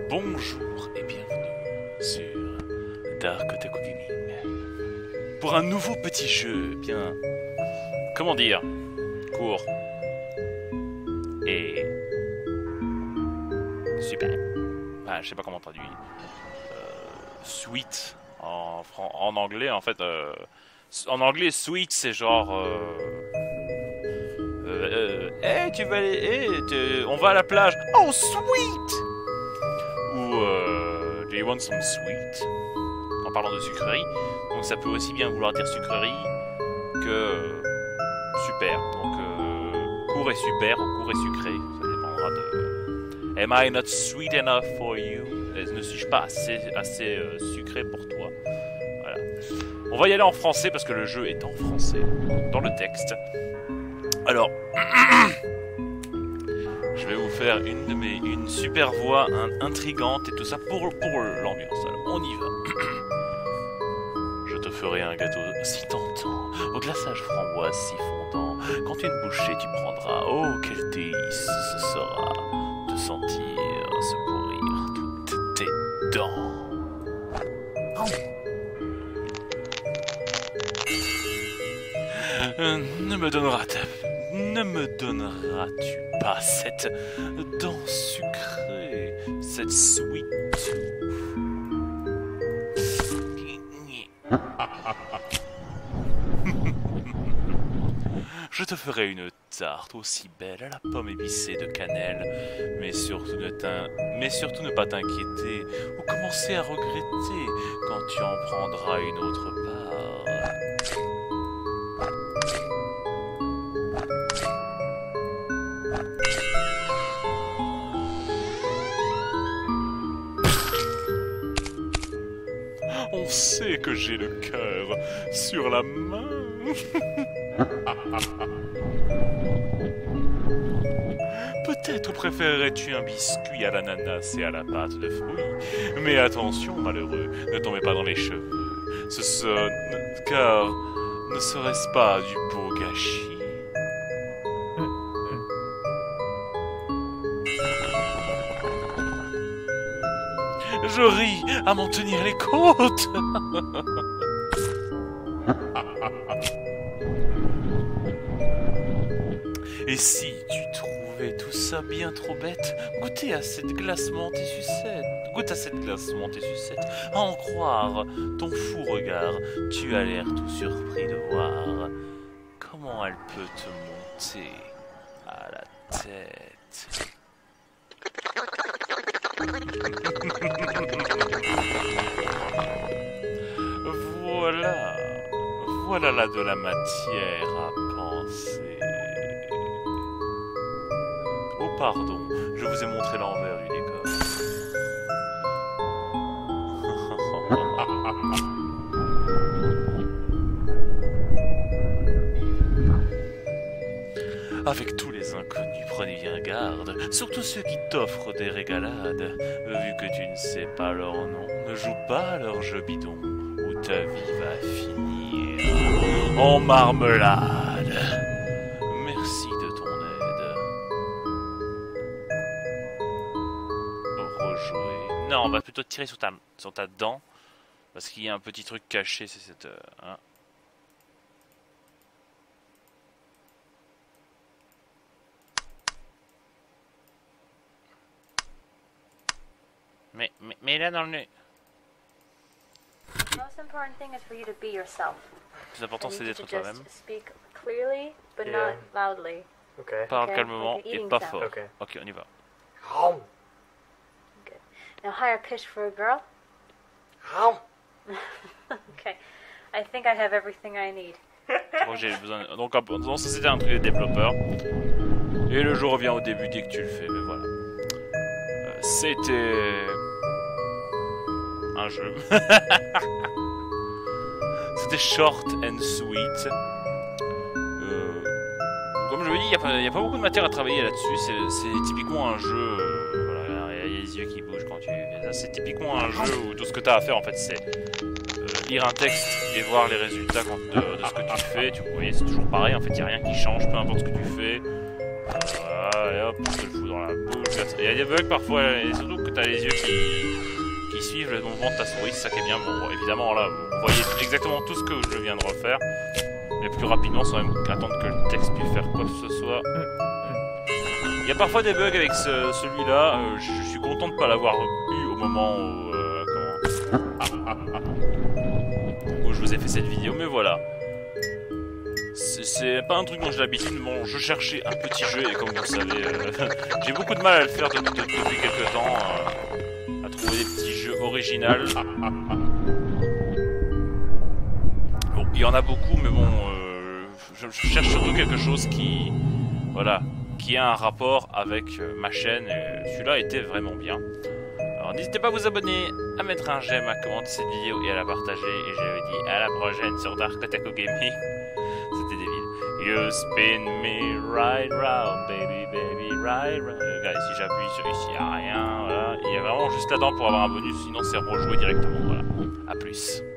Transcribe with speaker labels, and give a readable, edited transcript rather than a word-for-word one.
Speaker 1: Bonjour et bienvenue sur Dark Otaku Gaming pour un nouveau petit jeu bien, comment dire, court et super. Enfin, je sais pas comment traduire. Sweet en anglais en fait. En anglais, sweet c'est genre. Hey, tu vas aller, on va à la plage. Oh, sweet! Ou do you want some sweet? En parlant de sucrerie. Donc ça peut aussi bien vouloir dire sucrerie que super. Donc court et super ou court et sucré. Ça dépendra de. Am I not sweet enough for you? Ne suis-je pas assez sucré pour toi? Voilà. On va y aller en français parce que le jeu est en français dans le texte. Alors, je vais vous faire une super voix intrigante et tout ça pour l'ambiance. Alors, on y va. Je te ferai un gâteau si tentant, au glaçage framboise si fondant. Quand une bouchée tu prendras, oh quel délice ce sera de sentir secourir toutes tes dents. Ne me donneras-tu pas cette dent sucrée, cette sweet tooth? Je te ferai une tarte aussi belle à la pomme épicée de cannelle, mais surtout ne pas t'inquiéter ou commencer à regretter quand tu en prendras une autre part. On sait que j'ai le cœur sur la main. Peut-être préférerais-tu un biscuit à l'ananas et à la pâte de fruits. Mais attention, malheureux, ne tombez pas dans les cheveux. Car ne serait-ce pas du beau gâchis? Je ris à m'en tenir les côtes. Et si tu trouvais tout ça bien trop bête, goûtez à cette glace menthe et sucette. Goûte à cette glace menthe et sucette. À en croire ton fou regard, tu as l'air tout surpris de voir comment elle peut te monter à la tête. Voilà là de la matière à penser. Oh pardon, je vous ai montré l'envers du décor. Avec tous les inconnus, prenez bien garde, surtout ceux qui t'offrent des régalades. Vu que tu ne sais pas leur nom, ne joue pas à leur jeu bidon, ou ta vie va finir en marmelade. Merci de ton aide. Rejouer. Non, on va plutôt tirer sur ta dent, parce qu'il y a un petit truc caché, c'est cette... Hein. Mais là dans le nez.
Speaker 2: Most important thing is for you to be yourself.
Speaker 1: Le plus important c'est d'être
Speaker 2: toi-même. Speak clearly, but not loudly.
Speaker 3: Okay.
Speaker 1: Parle
Speaker 2: Okay,
Speaker 1: calmement
Speaker 2: like
Speaker 1: et
Speaker 2: eating
Speaker 1: pas
Speaker 2: sound.
Speaker 1: fort.
Speaker 3: Okay.
Speaker 1: Ok, on y va.
Speaker 2: Good. Now higher pitch for a girl. Okay. I think I have everything I need.
Speaker 1: Je crois que j'ai besoin. Donc ça c'était un truc de développeur. Et le jeu revient au début dès que tu le fais. Mais voilà. C'était un jeu. C'était short and sweet. Comme je vous dis, il n'y a pas beaucoup de matière à travailler là-dessus. C'est typiquement un jeu. Voilà, il y a les yeux qui bougent quand tu fais ça. C'est typiquement un jeu où tout ce que tu as à faire en fait, c'est lire un texte et voir les résultats de ce que tu fais. Vous voyez, c'est toujours pareil. En fait, il n'y a rien qui change, peu importe ce que tu fais. là, et hop, on te le fout dans la bouche. Il y a des bugs parfois, et surtout que t'as les yeux qui suivent le mouvement de ta souris, c'est ça qui est bien. Bon, évidemment, là, vous voyez exactement tout ce que je viens de refaire, mais plus rapidement sans même attendre que le texte puisse faire quoi que ce soit. Il y a parfois des bugs avec celui-là, je suis content de ne pas l'avoir eu au moment où je vous ai fait cette vidéo, mais voilà. C'est pas un truc dont j'ai l'habitude. Bon, je cherchais un petit jeu et comme vous le savez, j'ai beaucoup de mal à le faire depuis quelques temps, à trouver des petits jeux originaux. Bon, il y en a beaucoup, mais bon, je cherche surtout quelque chose qui, voilà, qui a un rapport avec ma chaîne. Et celui-là était vraiment bien. Alors n'hésitez pas à vous abonner, à mettre un j'aime, à commenter cette vidéo et à la partager. Et je vous dis à la prochaine sur Dark Otaku Gaming. C'était débile. You spin me right round, baby, baby, right round. Regardez, si j'appuie sur ici, il n'y a rien. Voilà. Il y a vraiment juste là-dedans pour avoir un bonus, sinon c'est rejoué directement. Voilà. A plus.